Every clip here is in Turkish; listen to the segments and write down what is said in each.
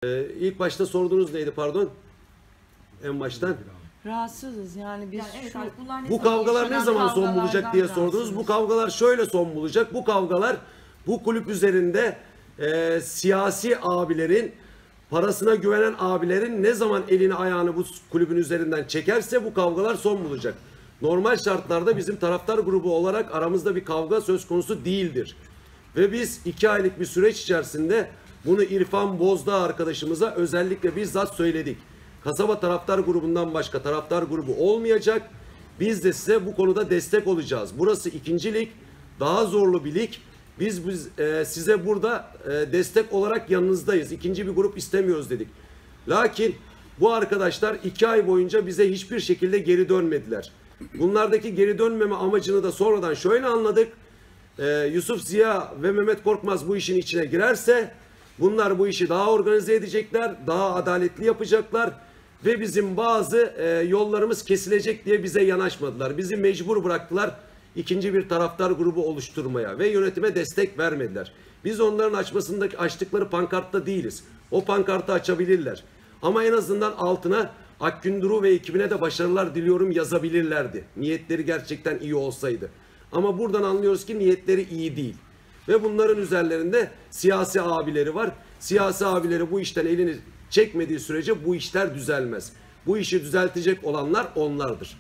İlk başta sorduğunuz neydi pardon? En baştan. Rahatsızız yani biz Yani evet, şu, bunlar Bu kavgalar ne zaman son bulacak diye sordunuz. Bu kavgalar şöyle son bulacak. Bu kavgalar bu kulüp üzerinde siyasi abilerin, parasına güvenen abilerin ne zaman elini ayağını bu kulübün üzerinden çekerse bu kavgalar son bulacak. Normal şartlarda bizim taraftar grubu olarak aramızda bir kavga söz konusu değildir. Ve biz 2 aylık bir süreç içerisinde bunu İrfan Bozdağ arkadaşımıza özellikle bizzat söyledik. Kasaba taraftar grubundan başka taraftar grubu olmayacak. Biz de size bu konuda destek olacağız. Burası 2. lig, daha zorlu bir lig. Biz size burada destek olarak yanınızdayız. 2. bir grup istemiyoruz dedik. Lakin bu arkadaşlar 2 ay boyunca bize hiçbir şekilde geri dönmediler. Bunlardaki geri dönmeme amacını da sonradan şöyle anladık. Yusuf Ziya ve Mehmet Korkmaz bu işin içine girerse bunlar bu işi daha organize edecekler, daha adaletli yapacaklar ve bizim bazı yollarımız kesilecek diye bize yanaşmadılar. Bizi mecbur bıraktılar 2. bir taraftar grubu oluşturmaya ve yönetime destek vermediler. Biz onların açtıkları pankartta değiliz. O pankartı açabilirler. Ama en azından altına Akgünduru ve ekibine de başarılar diliyorum yazabilirlerdi. Niyetleri gerçekten iyi olsaydı. Ama buradan anlıyoruz ki niyetleri iyi değil. Ve bunların üzerlerinde siyasi abileri var. Siyasi abileri bu işten elini çekmediği sürece bu işler düzelmez. Bu işi düzeltecek olanlar onlardır.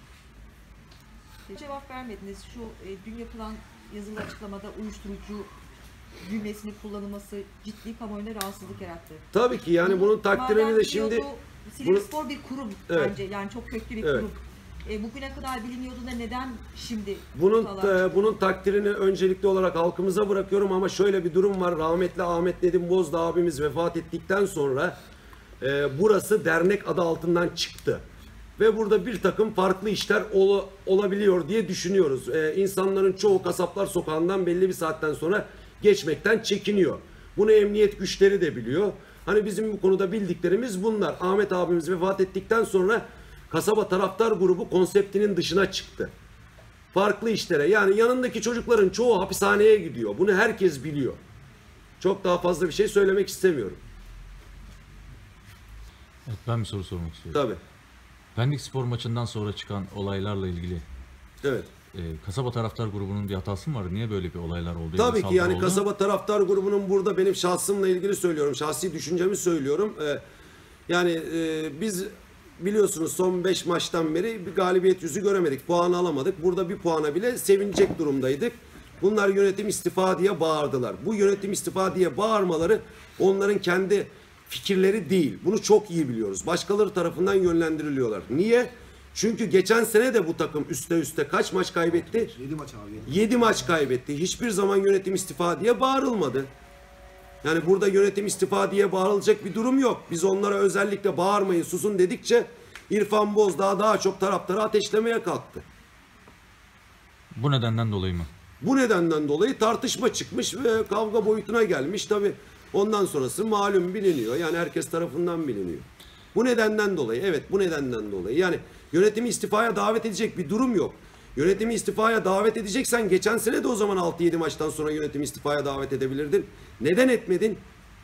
Cevap vermediniz. Şu dün yapılan yazılı açıklamada uyuşturucu cümlesinin kullanılması ciddi kamuoyuna rahatsızlık yarattı. Tabii ki yani bunun takdirini de şimdi... Silivrispor bir kurum evet. Bence yani çok köklü bir evet. kurum. Bugüne kadar biliniyordu da neden şimdi? Bunun takdirini öncelikli olarak halkımıza bırakıyorum ama şöyle bir durum var. Rahmetli Ahmet Nedim Bozdağ abimiz vefat ettikten sonra burası dernek adı altından çıktı. Ve burada bir takım farklı işler olabiliyor diye düşünüyoruz. İnsanların çoğu Kasaplar Sokağı'ndan belli bir saatten sonra geçmekten çekiniyor. Bunu emniyet güçleri de biliyor. Hani bizim bu konuda bildiklerimiz bunlar. Ahmet abimiz vefat ettikten sonra kasaba taraftar grubu konseptinin dışına çıktı. Farklı işlere yani yanındaki çocukların çoğu hapishaneye gidiyor. Bunu herkes biliyor. Çok daha fazla bir şey söylemek istemiyorum. Evet, ben bir soru sormak istiyorum. Tabii. Pendik Spor maçından sonra çıkan olaylarla ilgili evet. Kasaba taraftar grubunun bir hatası mı var? Niye böyle bir olaylar oldu? Tabii ki yani oldu? kasaba taraftar grubunun burada benim şahsımla ilgili söylüyorum. Şahsi düşüncemi söylüyorum. Biz biliyorsunuz son 5 maçtan beri bir galibiyet yüzü göremedik. Puan alamadık. Burada bir puana bile sevinecek durumdaydık. Bunlar yönetim istifa diye bağırdılar. Bu yönetim istifa diye bağırmaları onların kendi fikirleri değil. Bunu çok iyi biliyoruz. Başkaları tarafından yönlendiriliyorlar. Niye? Çünkü geçen sene de bu takım üste kaç maç kaybetti? 7 maç abi. 7 maç kaybetti. Hiçbir zaman yönetim istifa diye bağırılmadı. Yani burada yönetim istifa diye bağırılacak bir durum yok. Biz onlara özellikle bağırmayın, susun dedikçe İrfan Bozdağ daha çok taraftarı ateşlemeye kalktı. Bu nedenden dolayı mı? Bu nedenden dolayı tartışma çıkmış ve kavga boyutuna gelmiş. Tabii ondan sonrası malum biliniyor. Yani herkes tarafından biliniyor. Bu nedenden dolayı, evet bu nedenden dolayı. Yani yönetimi istifaya davet edecek bir durum yok. Yönetimi istifaya davet edeceksen geçen sene de o zaman 6-7 maçtan sonra yönetimi istifaya davet edebilirdin. Neden etmedin?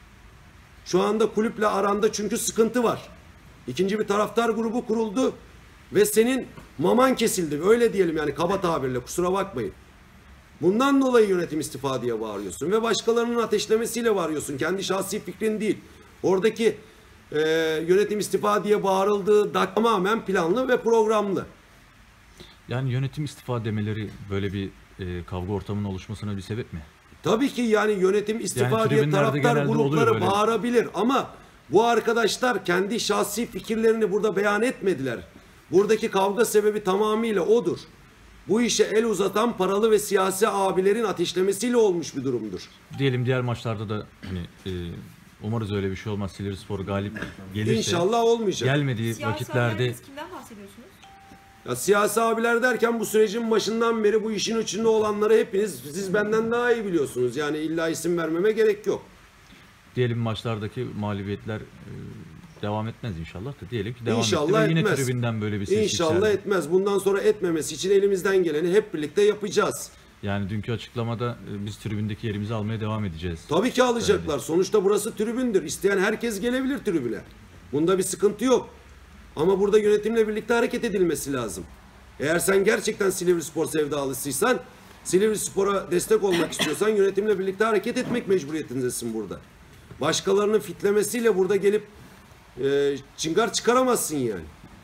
Şu anda kulüple aranda çünkü sıkıntı var. 2. bir taraftar grubu kuruldu ve senin maman kesildi. Öyle diyelim yani kaba tabirle, kusura bakmayın. Bundan dolayı yönetim istifa diye bağırıyorsun ve başkalarının ateşlemesiyle bağırıyorsun. Kendi şahsi fikrin değil. Oradaki yönetim istifa diye bağırıldığı tamamen planlı ve programlı. Yani yönetim istifa demeleri böyle bir kavga ortamının oluşmasına bir sebep mi? Tabii ki yani yönetim istifa Yani diye tribünlerde taraftar genelde oluyor grupları böyle. bağırabilir ama bu arkadaşlar kendi şahsi fikirlerini burada beyan etmediler. Buradaki kavga sebebi tamamıyla odur. Bu işe el uzatan paralı ve siyasi abilerin ateşlemesiyle olmuş bir durumdur. Diyelim diğer maçlarda da hani umarız öyle bir şey olmaz. Silivrispor galip gelirse. İnşallah olmayacak. Gelmediği Siyasi vakitlerde. abileriniz kimden bahsediyorsunuz? Ya siyasi abiler derken bu sürecin başından beri bu işin içinde olanları hepiniz siz benden daha iyi biliyorsunuz. Yani illa isim vermeme gerek yok. Diyelim maçlardaki mağlubiyetler devam etmez inşallah da diyelim ki devam İnşallah etti ve yine etmez. tribünden böyle bir ses İnşallah yükseldi. etmez. Bundan sonra etmemesi için elimizden geleni hep birlikte yapacağız. Yani dünkü açıklamada biz tribündeki yerimizi almaya devam edeceğiz. Tabii ki alacaklar. Sonuçta burası tribündür. İsteyen herkes gelebilir tribüne. Bunda bir sıkıntı yok. Ama burada yönetimle birlikte hareket edilmesi lazım. Eğer sen gerçekten Silivrispor sevdalısıysan, Silivrispor'a destek olmak istiyorsan yönetimle birlikte hareket etmek mecburiyetindesin burada. Başkalarının fitlemesiyle burada gelip çıngar çıkaramazsın yani.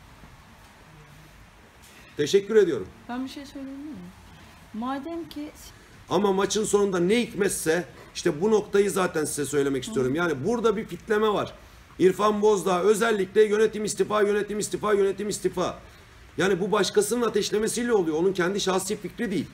Teşekkür ediyorum. Ben bir şey söyleyeyim mi? Madem ki Ama maçın sonunda ne hikmetse işte bu noktayı zaten size söylemek istiyorum. Yani burada bir fitleme var. İrfan Bozdağ özellikle yönetim istifa, yönetim istifa, yönetim istifa. Yani bu başkasının ateşlemesiyle oluyor. Onun kendi şahsi fikri değil.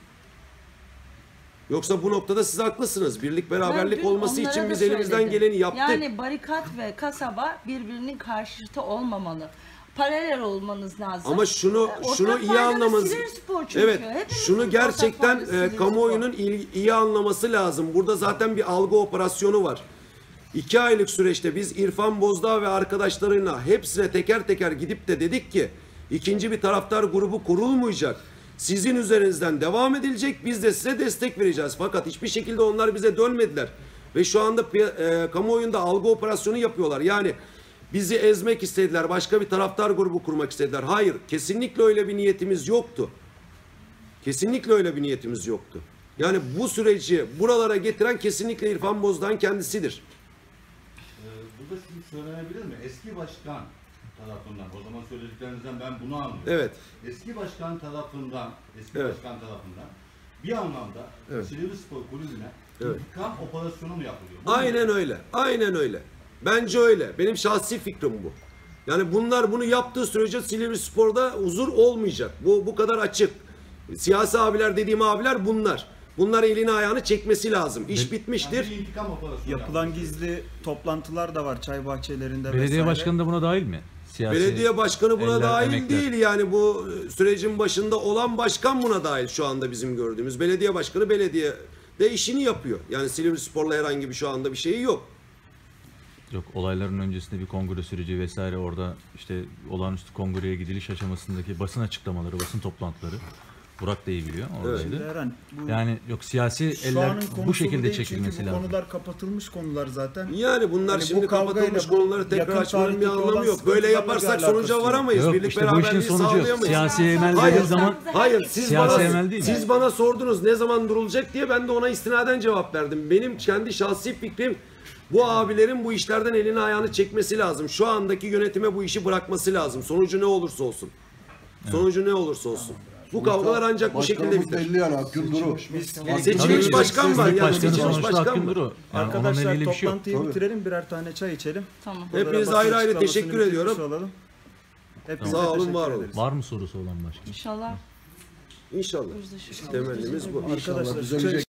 Yoksa bu noktada siz haklısınız. Birlik beraberlik ben dün olması onlara için da biz elimizden söyledim. geleni yaptık. Yani barikat ve kasaba birbirinin karşıtı olmamalı. Paralel olmanız lazım. Ama şunu Ortak iyi paydada anlamanız. Silivrispor çünkü. Evet. Hepimizin Şunu ortak gerçekten paydası Silivrispor. kamuoyunun iyi anlaması lazım. Burada zaten bir algı operasyonu var. 2 aylık süreçte biz İrfan Bozdağ ve arkadaşlarıyla hepsine teker teker gidip de dedik ki ikinci bir taraftar grubu kurulmayacak. Sizin üzerinizden devam edilecek. Biz de size destek vereceğiz. Fakat hiçbir şekilde onlar bize dönmediler. Ve şu anda kamuoyunda algı operasyonu yapıyorlar. Yani bizi ezmek istediler. Başka bir taraftar grubu kurmak istediler. Hayır. Kesinlikle öyle bir niyetimiz yoktu. Kesinlikle öyle bir niyetimiz yoktu. Yani bu süreci buralara getiren kesinlikle İrfan Bozdağ'ın kendisidir. Burada şunu söylenebilir mi? Eski başkan tarafından, o zaman söylediklerinizden ben bunu anlıyorum. Evet. Eski başkan tarafından, Evet. bir anlamda Evet. Silivrispor kulübüne Evet. intikam operasyonu mu yapılıyor? Bu mu? Aynen öyle. Aynen öyle. Bence öyle. Benim şahsi fikrim bu. Yani bunlar bunu yaptığı sürece Silivrispor'da huzur olmayacak. Bu kadar açık. Siyasi abiler dediğim abiler bunlar. Bunlar elini ayağını çekmesi lazım. İş Yani bitmiştir. bir intikam operasyonu Yapılan yapılıyor. gizli toplantılar da var çay bahçelerinde Belediye vesaire. başkanı da buna dahil mi? Siyasi Belediye başkanı buna eller, dahil emekler. değil. Yani bu sürecin başında olan başkan buna dahil şu anda bizim gördüğümüz. Belediye başkanı belediyede işini yapıyor. Yani Silivrispor'la herhangi bir şu anda bir şeyi yok. Yok, olayların öncesinde bir kongre süreci vesaire, orada işte olağanüstü kongreye gidiliş aşamasındaki basın açıklamaları, basın toplantıları. Burak da iyi biliyor oradaydı. Şimdi Eren, bu Yani yok, siyasi şu eller anın konusu bu şekilde değil çünkü çekilmesi bu lazım. konular kapatılmış konular zaten. Yani bunlar Hani bu şimdi kavgayla kapatılmış bu konuları tekrar yakın açmanın bir tarihteki anlamı olan yok. Böyle sıkıntılarla yaparsak bir sonuca alakası varamayız. Yok, Birlik işte bu işin beraberliği sonucu sağlayamayız. siyasi emel Hayır, dediğin zaman Hayır, Siyasi emel değil mi? siz bana sordunuz ne zaman durulacak diye, ben de ona istinaden cevap verdim. Benim kendi şahsi fikrim, bu abilerin bu işlerden elini ayağını çekmesi lazım. Şu andaki yönetime bu işi bırakması lazım. Sonucu ne olursa olsun. Sonucu ne olursa olsun. Bu kavgalar ancak bu şekilde Başkanımız biter. belli yani Akgün Duru. Seçilmiş Tabii, başkan var. Birlik Yani başkanı seçilmiş sonuçta başkan Akgün var. Duru. Yani onunla Arkadaşlar ilgili bir şey yok. toplantıyı Tabii. bitirelim, birer tane çay içelim. Tamam. Burada Hepinize basın ayrı ayrı açıklamasını teşekkür bitirmiş ediyorum. olalım. Hepinize Sağ olun, teşekkür var olun. ederiz. Var mı sorusu olan başka? İnşallah İnşallah. yüzleşiriz. Temennimiz bu. İnşallah Arkadaşlar düzelecek.